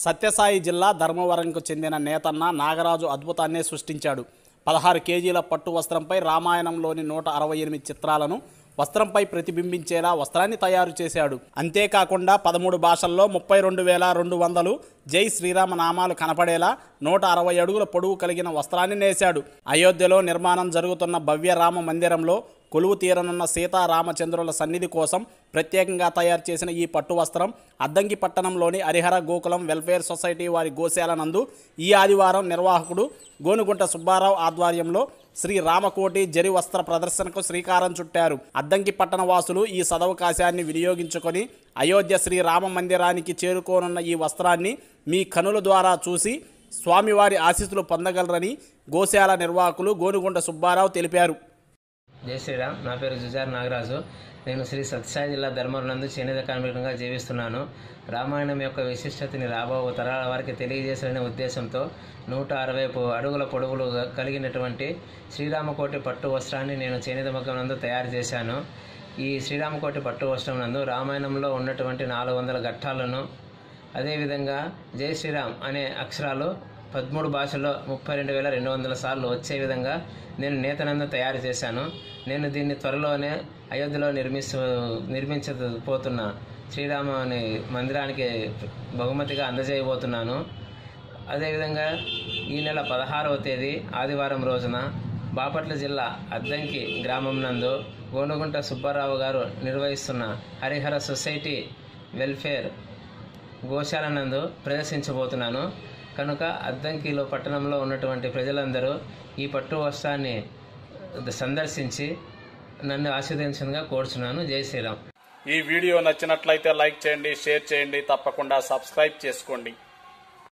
సత్యసాయి జిల్లా ధర్మవరంకు చెందిన నేతన్న నాగరాజు అద్భుతాన్నే సృష్టించాడు. 16 కేజీల పట్టు వస్త్రంపై రామాయణంలోని 168 చిత్రాలను వస్త్రంపై ప్రతిబింబించేలా వస్త్రాన్ని తయారు చేశాడు. అంతేకాకుండా 13 భాషల్లో 32,200 జై శ్రీరామ నామాలు కనపడేలా 160 అడుగుల పొడవు కలిగిన వస్త్రాన్ని నేశాడు. అయోధ్యలో నిర్మాణం జరుగుతున్న భవ్య రామ మందిరంలో కొలువు తీరనున్న సీతారామచంద్రుల సన్నిధి కోసం ప్రత్యేకంగా తయారు చేసిన ఈ పట్టు వస్త్రం అద్దంకి పట్టణంలోని హరిహర గోకులం వెల్ఫేర్ సొసైటీ వారి గోశాల నందు ఈ ఆదివారం నిర్వాహకుడు గోనుగుంట సుబ్బారావు ఆధ్వర్యంలో శ్రీ రామకోటి జరి వస్త్ర ప్రదర్శనకు శ్రీకారం చుట్టారు. అద్దంకి పట్టణ వాసులు ఈ సదవకాశాన్ని వినియోగించుకొని అయోధ్య శ్రీ రామ మందిరానికి చేరుకోనున్న ఈ వస్త్రాన్ని మీ కనుల ద్వారా చూసి స్వామివారి ఆశీస్సులు పొందగలరని గోశాల నిర్వాహకులు గోనుగుంట సుబ్బారావు తెలిపారు. జై శ్రీరామ్. నా పేరు జుజార్ నాగరాజు. నేను శ్రీ సత్యసాయి జిల్లా ధర్మవరం నందు చేనేత కార్మికునిగా జీవిస్తున్నాను. రామాయణం యొక్క విశిష్టతని రాబో తరాల వారికి తెలియజేయాలనే ఉద్దేశంతో 160 అడుగుల పొడవులు కలిగినటువంటి శ్రీరామకోటి పట్టు వస్త్రాన్ని నేను చేనేత మగ్గం నందు తయారు చేశాను. ఈ శ్రీరామకోటి పట్టు వస్త్రం నందు రామాయణంలో ఉన్నటువంటి 400 ఘట్టాలను, అదేవిధంగా జై శ్రీరామ్ అనే అక్షరాలు 13 భాషల్లో 32,200 సార్లు వచ్చే విధంగా నేను నేతనందు తయారు చేశాను. నేను దీన్ని త్వరలోనే అయోధ్యలో నిర్మించబోతున్న శ్రీరాముని మందిరానికి బహుమతిగా అందజేయబోతున్నాను. అదేవిధంగా ఈ నెల 16వ తేదీ ఆదివారం రోజున బాపట్ల జిల్లా అద్దంకి గ్రామం నందు గోనుగుంట సుబ్బారావు గారు నిర్వహిస్తున్న హరిహర సొసైటీ వెల్ఫేర్ గోశాల నందు ప్రదర్శించబోతున్నాను. కనుక అద్దంకిలో పట్టణంలో ఉన్నటువంటి ప్రజలందరూ ఈ పట్టు వస్త్రాన్ని సందర్శించి నన్ను ఆశీర్వదించగా కోరుచున్నాను. జై శ్రీరామ్. ఈ వీడియో నచ్చినట్లయితే లైక్ చేయండి, షేర్ చేయండి, తప్పకుండా సబ్స్క్రైబ్ చేసుకోండి.